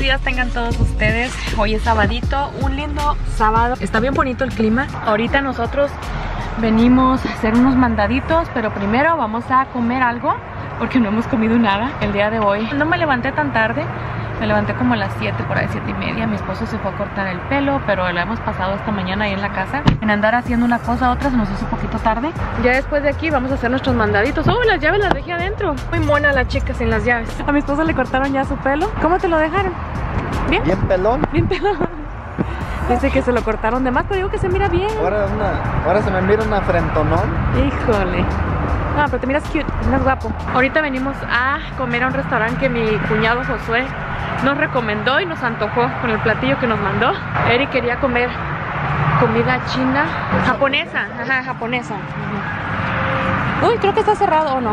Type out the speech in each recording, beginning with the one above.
días tengan todos ustedes. Hoy es sabadito, un lindo sábado. Está bien bonito el clima. Ahorita nosotros venimos a hacer unos mandaditos, pero primero vamos a comer algo porque no hemos comido nada el día de hoy. No me levanté tan tarde. Me levanté como a las 7, por ahí 7:30. Mi esposo se fue a cortar el pelo, pero lo hemos pasado esta mañana ahí en la casa. En andar haciendo una cosa a otra se nos hizo un poquito tarde. Ya después de aquí vamos a hacer nuestros mandaditos. ¡Oh, las llaves las dejé adentro! Muy mona la chica sin las llaves. A mi esposo le cortaron ya su pelo. ¿Cómo te lo dejaron? ¿Bien? Bien pelón. Bien pelón. Dice que se lo cortaron de más, pero digo que se mira bien. Ahora se me mira una frentonón. Híjole. No, pero te miras cute, te miras guapo. Ahorita venimos a comer a un restaurante que mi cuñado Josué nos recomendó y nos antojó con el platillo que nos mandó. Eric quería comer comida china, japonesa, ajá, japonesa. Uy, creo que está cerrado o no.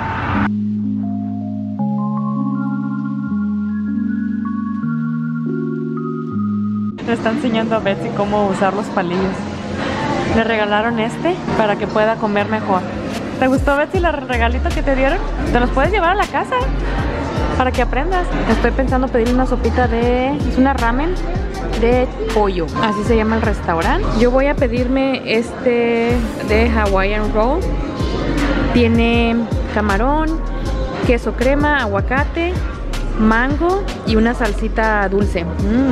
Le está enseñando a Betsy cómo usar los palillos. Le regalaron este para que pueda comer mejor. ¿Te gustó, Betsy, el regalito que te dieron? Te los puedes llevar a la casa para que aprendas. Estoy pensando pedir una sopita es una ramen de pollo. Así se llama el restaurante. Yo voy a pedirme este de Hawaiian Roll. Tiene camarón, queso crema, aguacate, mango y una salsita dulce.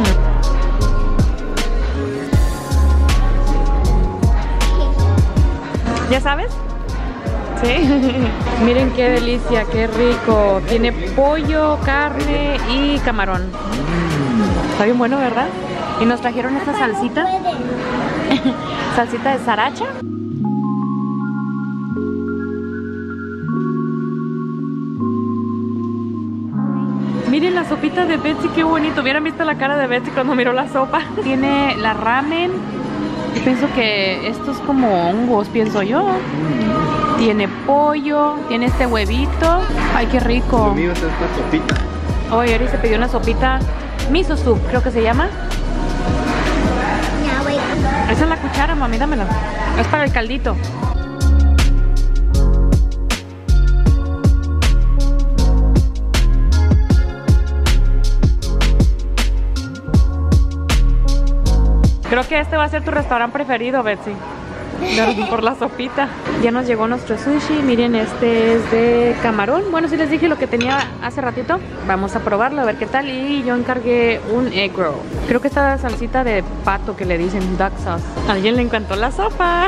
¿Ya sabes? Sí. Miren qué delicia, qué rico. Tiene pollo, carne y camarón. Está bien bueno, ¿verdad? Y nos trajeron esta salsita. Salsita de sriracha. Miren la sopita de Betsy, qué bonito. Hubieran visto la cara de Betsy cuando miró la sopa. Tiene la ramen. Yo pienso que esto es como hongos, pienso yo. Tiene pollo, tiene este huevito. Ay, qué rico. Lo mío es esta sopita. Oye, Eri se pidió una sopita miso soup, creo que se llama. Esa es la cuchara, mami, dámela. Es para el caldito. Creo que este va a ser tu restaurante preferido, Betsy. Por la sopita. Ya nos llegó nuestro sushi. Miren, este es de camarón. Bueno, sí les dije lo que tenía hace ratito. Vamos a probarlo, a ver qué tal. Y yo encargué un egg roll. Creo que esta salsita de pato que le dicen duck sauce. A alguien le encantó la sopa.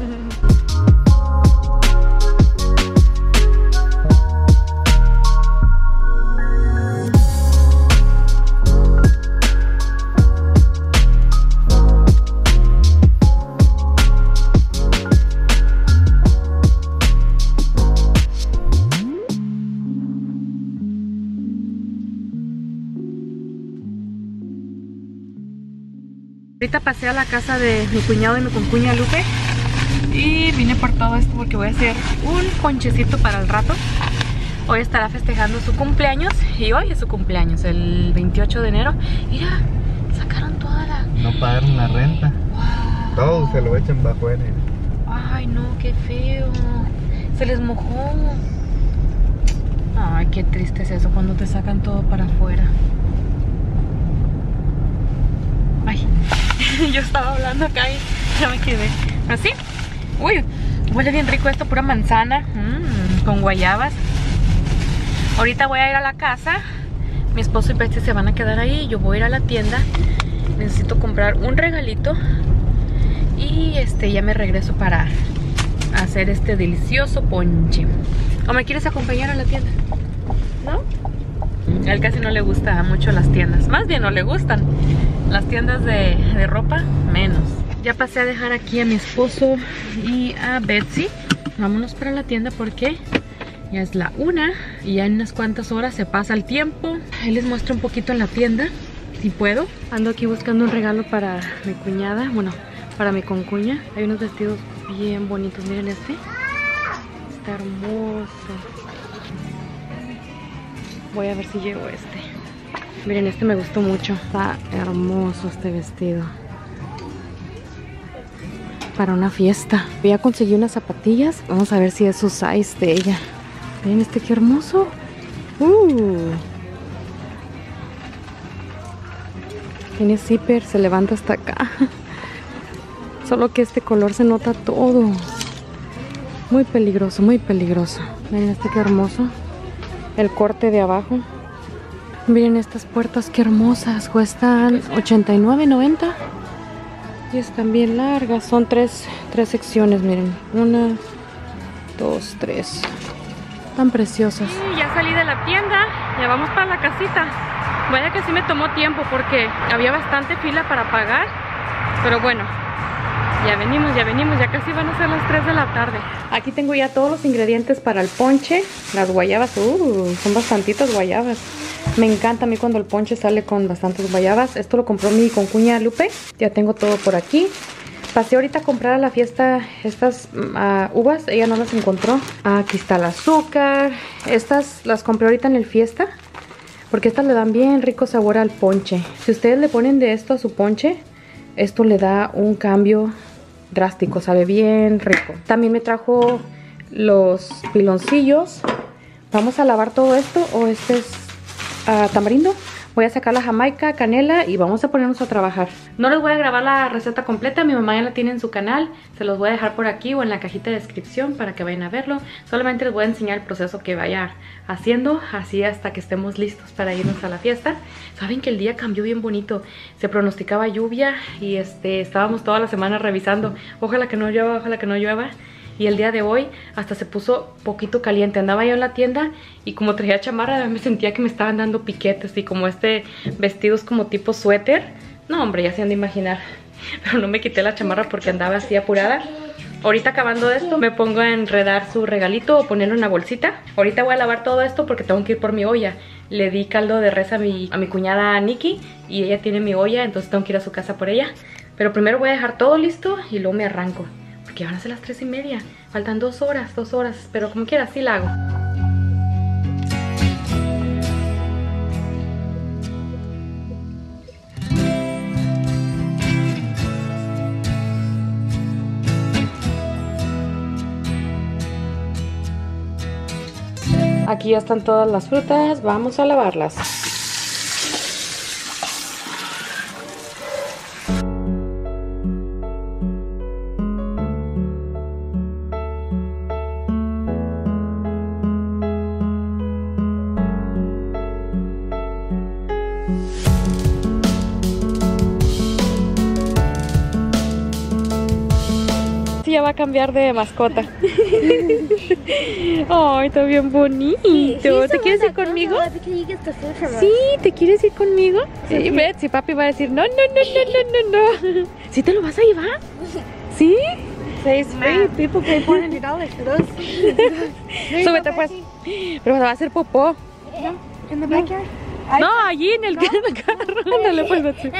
Ahorita pasé a la casa de mi cuñado y mi concuña Lupe y vine por todo esto porque voy a hacer un ponchecito para el rato. Hoy estará festejando su cumpleaños y hoy es su cumpleaños, el 28 de enero. Mira, sacaron toda la... No pagaron la renta. Wow. Todo se lo echan bajo él. Ay, no, qué feo. Se les mojó. Ay, qué triste es eso cuando te sacan todo para afuera. Ay, yo estaba hablando acá y ya me quedé así. Uy, huele bien rico esto, pura manzana con guayabas. Ahorita voy a ir a la casa. Mi esposo y Betsy se van a quedar ahí. Yo voy a ir a la tienda. Necesito comprar un regalito y ya me regreso para hacer este delicioso ponche. ¿O me quieres acompañar a la tienda? ¿No? A él casi no le gusta mucho las tiendas. Más bien no le gustan. Las tiendas de ropa, menos. Ya pasé a dejar aquí a mi esposo y a Betsy. Vámonos para la tienda porque ya es la 1 y ya en unas cuantas horas se pasa el tiempo. Ahí les muestro un poquito en la tienda, si puedo. Ando aquí buscando un regalo para mi cuñada, bueno, para mi concuña. Hay unos vestidos bien bonitos, miren este. Está hermoso. Voy a ver si llego este. Miren, este me gustó mucho. Está hermoso este vestido. Para una fiesta. Voy a conseguir unas zapatillas. Vamos a ver si es su size de ella. Miren este, qué hermoso. Tiene zipper, se levanta hasta acá. Solo que este color se nota todo. Muy peligroso, muy peligroso. Miren este qué hermoso. El corte de abajo. Miren estas puertas qué hermosas. Cuestan $89.90. Y están bien largas. Son tres secciones, miren. 1, 2, 3. Tan preciosas. Ya salí de la tienda. Ya vamos para la casita. Vaya que sí me tomó tiempo porque había bastante fila para pagar. Pero bueno, ya venimos, ya casi van a ser las 3 de la tarde. Aquí tengo ya todos los ingredientes para el ponche. Las guayabas, son bastantitas guayabas. Me encanta a mí cuando el ponche sale con bastantes guayabas. Esto lo compró mi concuña Lupe. Ya tengo todo por aquí. Pasé ahorita a comprar a la fiesta estas uvas. Ella no las encontró. Aquí está el azúcar. Estas las compré ahorita en el fiesta, porque estas le dan bien rico sabor al ponche. Si ustedes le ponen de esto a su ponche, esto le da un cambio drástico, sabe bien rico. También me trajo los piloncillos. Vamos a lavar todo esto, o este es tamarindo. Voy a sacar la jamaica, canela y vamos a ponernos a trabajar. No les voy a grabar la receta completa, mi mamá ya la tiene en su canal. Se los voy a dejar por aquí o en la cajita de descripción para que vayan a verlo. Solamente les voy a enseñar el proceso que vaya haciendo, así hasta que estemos listos para irnos a la fiesta. Saben que el día cambió bien bonito. Se pronosticaba lluvia y estábamos toda la semana revisando. Ojalá que no llueva, ojalá que no llueva. Y el día de hoy hasta se puso poquito caliente. Andaba yo en la tienda y como traía chamarra me sentía que me estaban dando piquetes. Y como vestidos como tipo suéter. No, hombre, ya se han de imaginar. Pero no me quité la chamarra porque andaba así apurada. Ahorita acabando esto me pongo a enredar su regalito o ponerlo en una bolsita. Ahorita voy a lavar todo esto porque tengo que ir por mi olla. Le di caldo de res a mi cuñada Nikki y ella tiene mi olla, entonces tengo que ir a su casa por ella. Pero primero voy a dejar todo listo y luego me arranco. Porque van a ser las 3:30. Faltan 2 horas, pero como quiera, sí la hago. Aquí ya están todas las frutas, vamos a lavarlas. Ya va a cambiar de mascota. Ay, está bien bonito. ¿Te quieres ir conmigo? Sí, ¿te quieres ir conmigo? Si papi va a decir no. ¿Sí te lo vas a llevar? ¿Sí? It's free. People pay $400 for those. Súbete pues. Pero va a hacer popó. In the backyard? No, allí en el carro. Ándale pues, Betsy.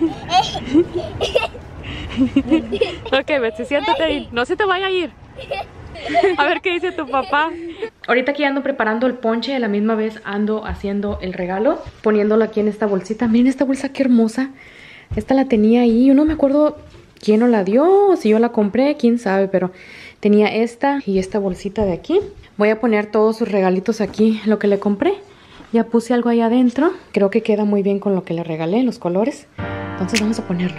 Ok, Betsy, siéntate ahí. No se te vaya a ir. A ver qué dice tu papá. Ahorita aquí ando preparando el ponche. A la misma vez ando haciendo el regalo, poniéndolo aquí en esta bolsita. Miren esta bolsa, qué hermosa. Esta la tenía ahí. Yo no me acuerdo quién nos la dio o si yo la compré, quién sabe. Pero tenía esta y esta bolsita de aquí. Voy a poner todos sus regalitos aquí, lo que le compré. Ya puse algo ahí adentro. Creo que queda muy bien con lo que le regalé, los colores. Entonces vamos a ponerlo.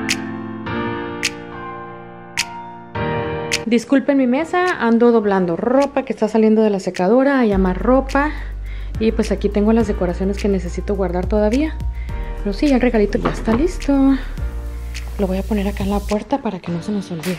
Disculpen mi mesa, ando doblando ropa que está saliendo de la secadora, hay más ropa. Y pues aquí tengo las decoraciones que necesito guardar todavía. Pero sí, el regalito ya está listo. Lo voy a poner acá en la puerta para que no se nos olvide.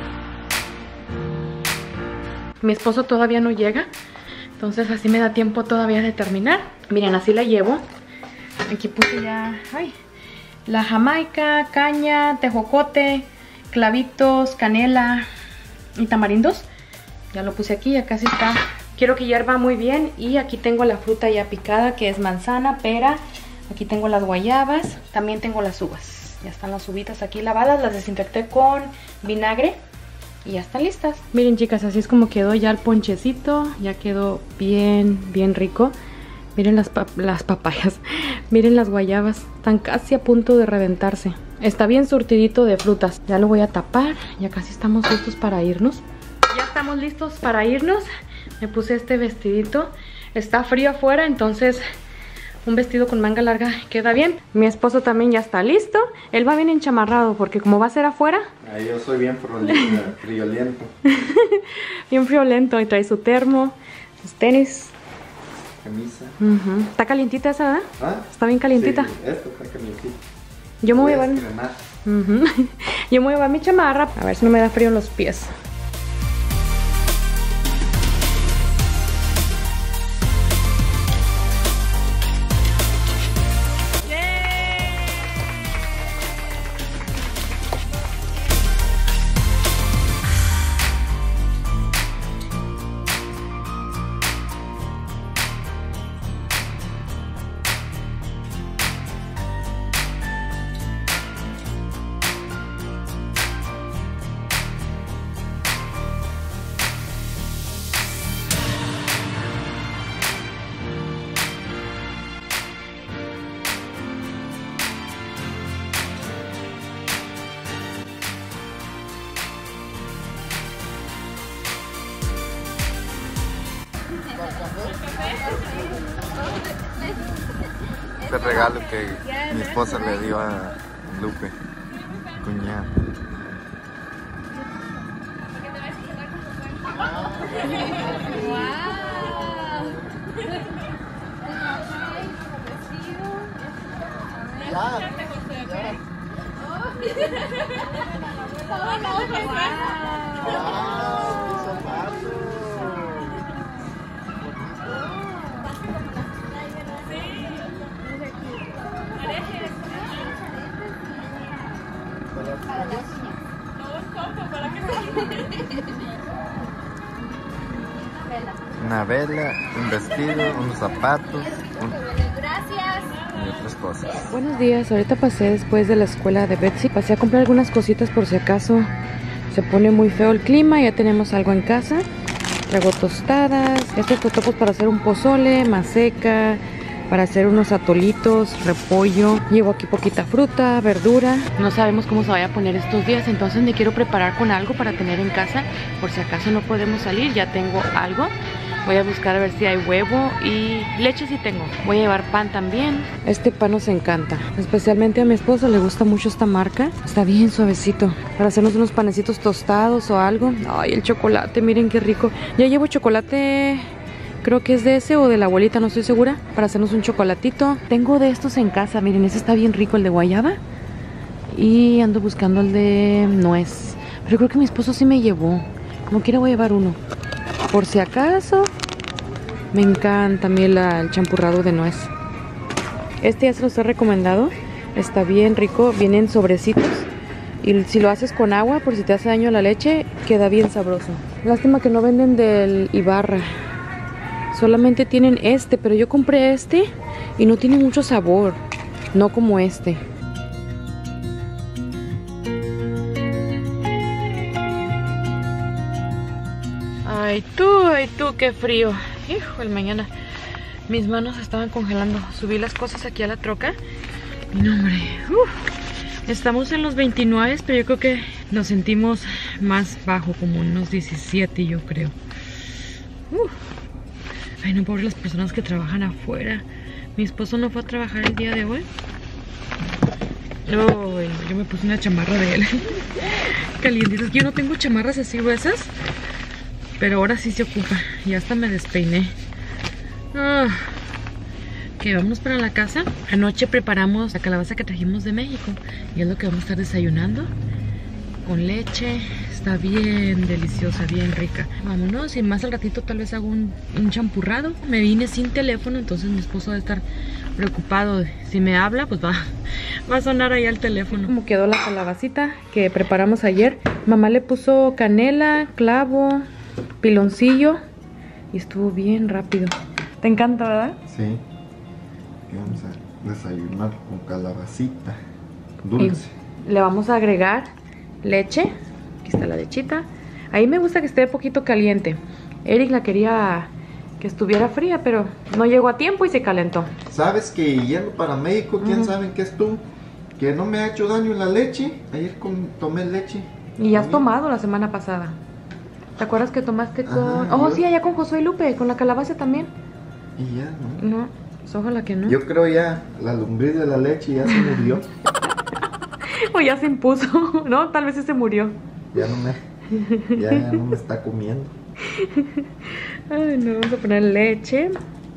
Mi esposo todavía no llega, entonces así me da tiempo todavía de terminar. Miren, así la llevo. Aquí puse ya la jamaica, caña, tejocote, clavitos, canela y tamarindos. Ya lo puse aquí, ya casi está. Quiero que hierva muy bien. Y aquí tengo la fruta ya picada, que es manzana, pera. Aquí tengo las guayabas. También tengo las uvas. Ya están las uvitas aquí lavadas. Las desinfecté con vinagre y ya están listas. Miren, chicas, así es como quedó ya el ponchecito. Ya quedó bien rico. Miren las papayas. Miren las guayabas. Están casi a punto de reventarse. Está bien surtidito de frutas. Ya lo voy a tapar. Ya casi estamos listos para irnos. Ya estamos listos para irnos. Me puse este vestidito. Está frío afuera, entonces un vestido con manga larga queda bien. Mi esposo también ya está listo. Él va bien enchamarrado porque como va a ser afuera. Ay, yo soy bien friolento. Bien friolento y trae su termo, sus tenis. Camisa. Está calientita esa, ¿verdad? ¿Ah? Está bien calientita. Sí, esto está calientito. Yo me voy a llevar... estrenar. Yo me voy a llevar mi chamarra. A ver si no me da frío en los pies. Este regalo que mi esposa le dio a Lupe, cuñada. Una vela, un vestido, unos zapatos, y otras cosas. Buenos días, ahorita pasé después de la escuela de Betsy. Pasé a comprar algunas cositas por si acaso se pone muy feo el clima. Ya tenemos algo en casa. Traigo tostadas, estos totopos para hacer un pozole, maseca, para hacer unos atolitos, repollo. Llevo aquí poquita fruta, verdura. No sabemos cómo se vaya a poner estos días, entonces me quiero preparar con algo para tener en casa. Por si acaso no podemos salir, ya tengo algo. Voy a buscar a ver si hay huevo y leche sí tengo. Voy a llevar pan también. Este pan nos encanta. Especialmente a mi esposo le gusta mucho esta marca. Está bien suavecito. Para hacernos unos panecitos tostados o algo. Ay, el chocolate, miren qué rico. Ya llevo chocolate, creo que es de ese o de la abuelita, no estoy segura. Para hacernos un chocolatito. Tengo de estos en casa, miren, ese está bien rico, el de guayaba. Y ando buscando el de nuez. Pero creo que mi esposo sí me llevó. Como quiera voy a llevar uno. Por si acaso. Me encanta a mí el champurrado de nuez. Este ya se los he recomendado. Está bien rico. Vienen sobrecitos. Y si lo haces con agua, por si te hace daño la leche, queda bien sabroso. Lástima que no venden del Ibarra. Solamente tienen este, pero yo compré este y no tiene mucho sabor. No como este. Ay tú, qué frío. Híjole, mañana mis manos estaban congelando. Subí las cosas aquí a la troca. Y no, hombre. Estamos en los 29, pero yo creo que nos sentimos más bajo, como unos 17, yo creo. Ay, no, pobre las personas que trabajan afuera. Mi esposo no fue a trabajar el día de hoy. Yo me puse una chamarra de él. Calientitas. Yo no tengo chamarras así gruesas. Pero ahora sí se ocupa. Y hasta me despeiné. Que vamos para la casa. Anoche preparamos la calabaza que trajimos de México. Y es lo que vamos a estar desayunando. Con leche. Está bien deliciosa, bien rica. Vámonos. Y más al ratito tal vez hago un champurrado. Me vine sin teléfono. Entonces mi esposo debe estar preocupado. Si me habla, pues va a sonar ahí el teléfono. Como quedó la calabacita que preparamos ayer. Mamá le puso canela, clavo, piloncillo y estuvo bien rápido. ¿Te encanta, verdad? Sí. Y vamos a desayunar con calabacita dulce. Y le vamos a agregar leche. Aquí está la lechita. Ahí me gusta que esté un poquito caliente. Eric la quería que estuviera fría, pero no llegó a tiempo y se calentó. ¿Sabes que yendo para México, quién sabe qué es tú? Que no me ha hecho daño la leche. Ayer tomé leche. Y ya has tomado la semana pasada. ¿Te acuerdas que tomaste con...? Ajá, oh, sí, allá con Josué y Lupe, con la calabaza también. Y ya, ¿no? No, Pues ojalá que no. Yo creo ya la lombriz de la leche ya se murió. O ya se impuso, ¿no? Tal vez sí se murió. Ya no me está comiendo. Ay, no, vamos a poner leche.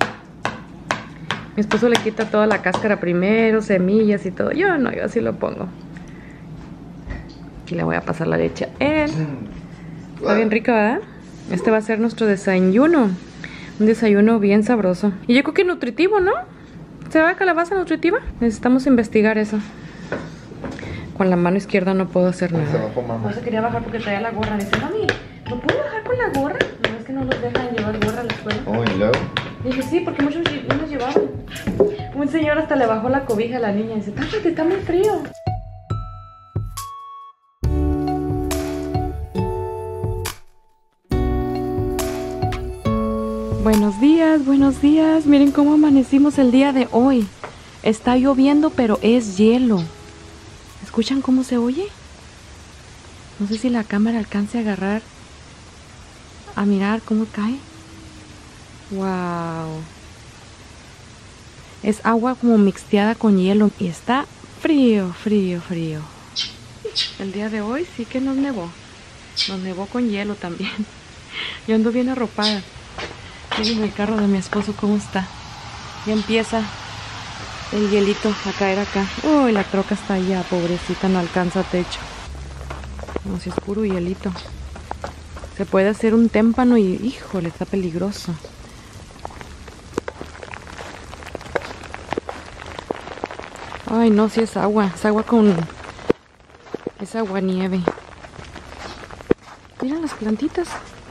Mi esposo le quita toda la cáscara primero, semillas y todo. Yo no, yo así lo pongo. Aquí le voy a pasar la leche a él. Está bien rica, ¿verdad? Este va a ser nuestro desayuno. Un desayuno bien sabroso. Y yo creo que nutritivo, ¿no? ¿Será calabaza nutritiva? Necesitamos investigar eso. Con la mano izquierda no puedo hacer nada. Se bajó mamá. No se quería bajar porque traía la gorra. Dice, mami, ¿no puedo bajar con la gorra? No, es que no los dejan llevar gorra a la escuela. Oh, y luego. Dije, sí, porque muchos niños llevaban. Un señor hasta le bajó la cobija a la niña y dice, tápate, está muy frío. Buenos días. Miren cómo amanecimos el día de hoy. Está lloviendo, pero es hielo. ¿Escuchan cómo se oye? No sé si la cámara alcance a agarrar, a mirar cómo cae. Wow. Es agua como mixteada con hielo y está frío. El día de hoy sí que nos nevó. Nos nevó con hielo también. Yo ando bien arropada. Miren el carro de mi esposo cómo está. Ya empieza el hielito a caer acá. Uy, la troca está allá, pobrecita, no alcanza techo. No, si es puro hielito. Se puede hacer un témpano y, híjole, está peligroso. Ay, no, si es agua con... es agua nieve. Miren las plantitas.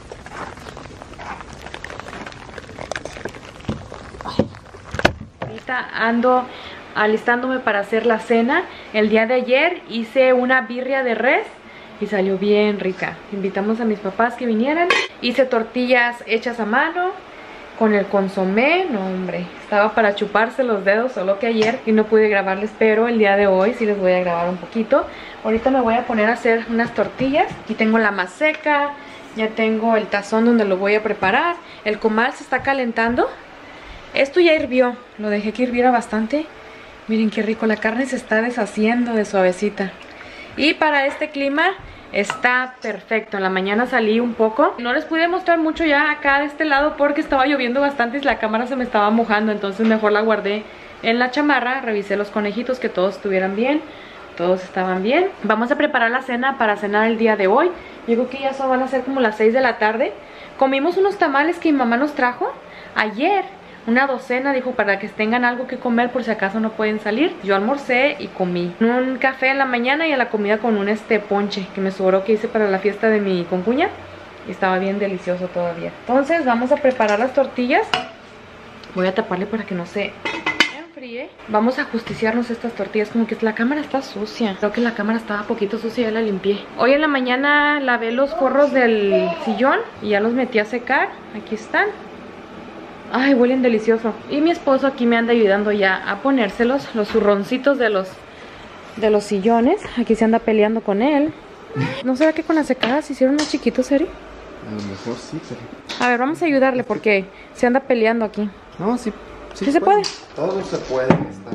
Ahorita ando alistándome para hacer la cena. El día de ayer hice una birria de res y salió bien rica. Invitamos a mis papás que vinieran. Hice tortillas hechas a mano con el consomé. No, hombre, estaba para chuparse los dedos, solo que ayer y no pude grabarles, pero el día de hoy sí les voy a grabar un poquito. Ahorita me voy a poner a hacer unas tortillas. Aquí tengo la maseca, ya tengo el tazón donde lo voy a preparar. El comal se está calentando. Esto ya hirvió, lo dejé que hirviera bastante. Miren qué rico, la carne se está deshaciendo de suavecita. Y para este clima está perfecto. En la mañana salí un poco. No les pude mostrar mucho ya acá de este lado porque estaba lloviendo bastante y la cámara se me estaba mojando. Entonces mejor la guardé en la chamarra. Revisé los conejitos, que todos estuvieran bien. Todos estaban bien. Vamos a preparar la cena para cenar el día de hoy. Yo creo que ya son, van a ser como las 6 de la tarde. Comimos unos tamales que mi mamá nos trajo ayer. Una docena, dijo, para que tengan algo que comer por si acaso no pueden salir. Yo almorcé y comí un café en la mañana y a la comida con un ponche que me sobró, que hice para la fiesta de mi concuña. Y estaba bien delicioso todavía. Entonces vamos a preparar las tortillas. Voy a taparle para que no se enfríe. Vamos a justiciarnos estas tortillas. Como que la cámara está sucia. Creo que la cámara estaba poquito sucia, ya la limpié. Hoy en la mañana lavé los forros del sillón y ya los metí a secar. Aquí están. Ay, huelen delicioso. Y mi esposo aquí me anda ayudando ya a ponérselos, los zurroncitos de los sillones. Aquí se anda peleando con él. ¿No será que con la secada se hicieron más chiquitos, Eri? A lo mejor sí, pero... A ver, vamos a ayudarle porque se anda peleando aquí. No, sí. ¿Sí se puede? Todo se puede, está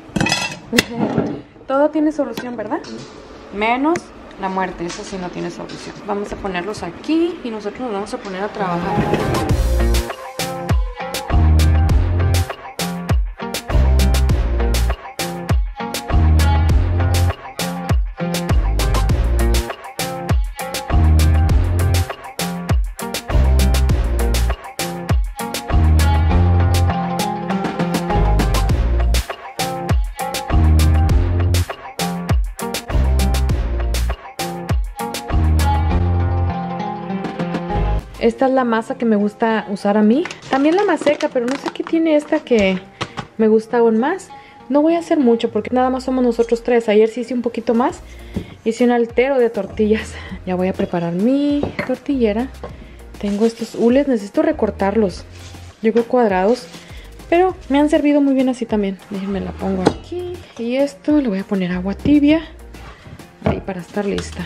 bien. Todo tiene solución, ¿verdad? Menos la muerte, eso sí no tiene solución. Vamos a ponerlos aquí y nosotros nos vamos a poner a trabajar. Esta es la masa que me gusta usar a mí. También la maseca, pero no sé qué tiene esta que me gusta aún más. No voy a hacer mucho porque nada más somos nosotros tres. Ayer sí hice un poquito más. Hice un altero de tortillas. Ya voy a preparar mi tortillera. Tengo estos hules, necesito recortarlos. Yo creo cuadrados. Pero me han servido muy bien así también. Déjenme la pongo aquí. Y esto le voy a poner agua tibia. Ahí para estar lista.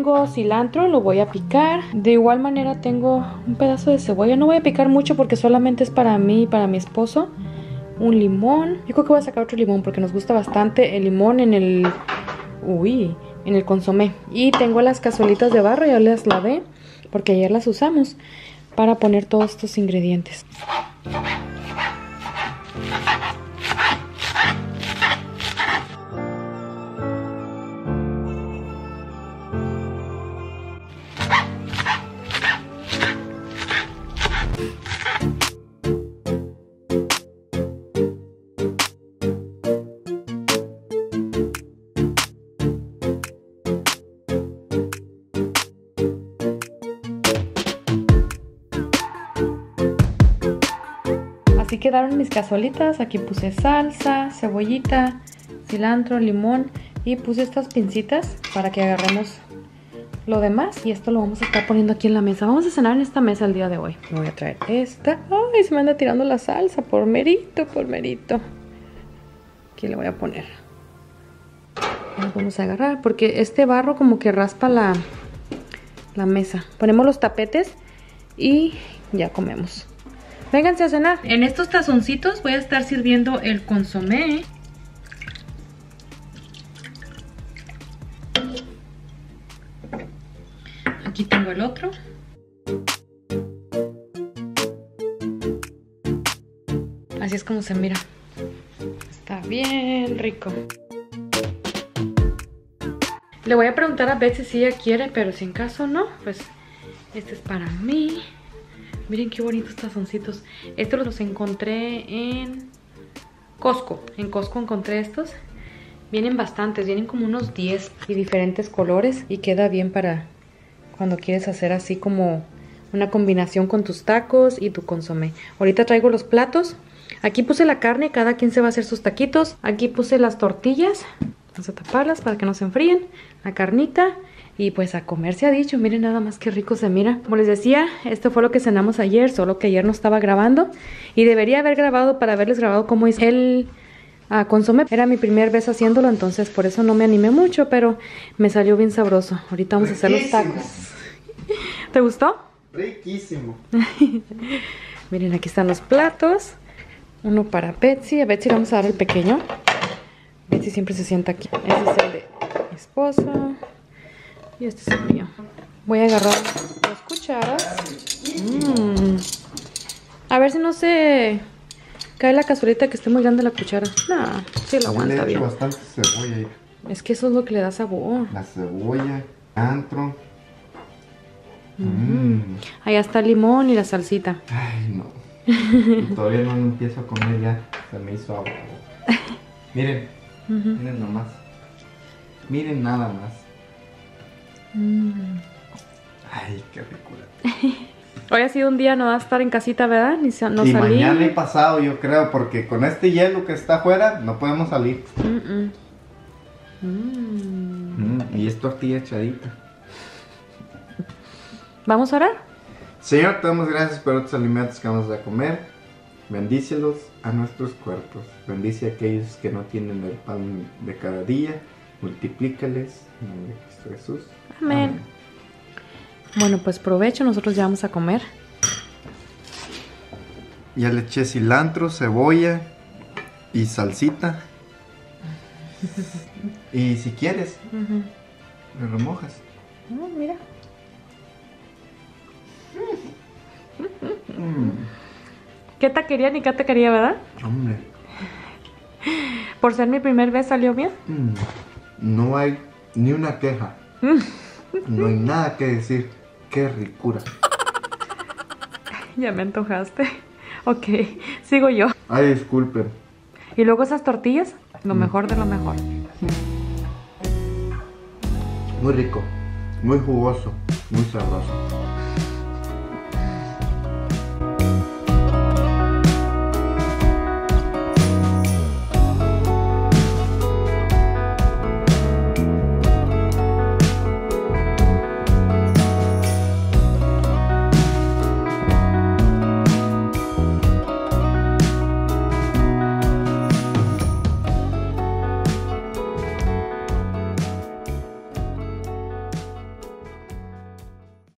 tengo cilantro, lo voy a picar. De igual manera tengo un pedazo de cebolla. No voy a picar mucho porque solamente es para mí y para mi esposo. Un limón. Yo creo que voy a sacar otro limón porque nos gusta bastante el limón en el... Uy, en el consomé. Y tengo las cazuelitas de barro, ya las lavé porque ayer las usamos para poner todos estos ingredientes. Así quedaron mis cazuelitas. Aquí puse salsa, cebollita, cilantro, limón y puse estas pincitas para que agarremos lo demás. Y esto lo vamos a estar poniendo aquí en la mesa. Vamos a cenar en esta mesa el día de hoy. Me voy a traer esta. Ay, se me anda tirando la salsa por merito, por merito. Aquí le voy a poner. Vamos a agarrar porque este barro como que raspa la mesa. Ponemos los tapetes y ya comemos. Vénganse a cenar. En estos tazoncitos voy a estar sirviendo el consomé. Aquí tengo el otro. Así es como se mira. Está bien rico. Le voy a preguntar a Betsy si ella quiere, pero si en caso no, pues este es para mí. Miren qué bonitos tazoncitos. Estos los encontré en Costco. En Costco encontré estos. Vienen bastantes, vienen como unos 10 y diferentes colores. Y queda bien para cuando quieres hacer así como una combinación con tus tacos y tu consomé. Ahorita traigo los platos. Aquí puse la carne, cada quien se va a hacer sus taquitos. Aquí puse las tortillas. Vamos a taparlas para que no se enfríen. La carnita. Y pues a comer se ha dicho, miren nada más qué rico se mira. Como les decía, esto fue lo que cenamos ayer, solo que ayer no estaba grabando. Y debería haber grabado para haberles grabado cómo hice el consomé. Era mi primera vez haciéndolo, entonces por eso no me animé mucho, pero me salió bien sabroso. Ahorita vamos a hacer los tacos. ¿Te gustó? Riquísimo. Miren, aquí están los platos. Uno para Betsy. A Betsy le vamos a dar el pequeño. Betsy siempre se sienta aquí. Este es el de mi esposo. Y este es el mío. Voy a agarrar 2 cucharas. A ver si no se cae la cazuelita, que esté muy grande la cuchara. No, sí lo aguanta bien. Le he hecho bastante cebolla ahí. Es que eso es lo que le da sabor. La cebolla, antro. Allá está el limón y la salsita. Ay, no. Y todavía no empiezo a comer ya. Se me hizo agua. Miren. Miren nomás. Miren nada más. Ay, qué ricura. Hoy ha sido un día, no va a estar en casita, ¿verdad? No y salí. Mañana y pasado, yo creo, porque con este hielo que está afuera no podemos salir. Y es tortilla echadita. ¿Vamos a orar? Señor, te damos gracias por estos alimentos que vamos a comer. Bendícelos a nuestros cuerpos. Bendice a aquellos que no tienen el pan de cada día. Multiplícales en el nombre de Cristo Jesús. Amén. Bueno, pues provecho, nosotros ya vamos a comer. Ya le eché cilantro, cebolla y salsita. Y si quieres, le remojas. Mira. ¿Qué taquería ni qué taquería, verdad? Hombre. Por ser mi primer vez, ¿salió bien? No hay ni una queja. No hay nada que decir. Qué ricura. Ya me antojaste. Ok, sigo yo. Ay, disculpen. Y luego esas tortillas, lo mejor de lo mejor. Muy rico, muy jugoso, muy sabroso.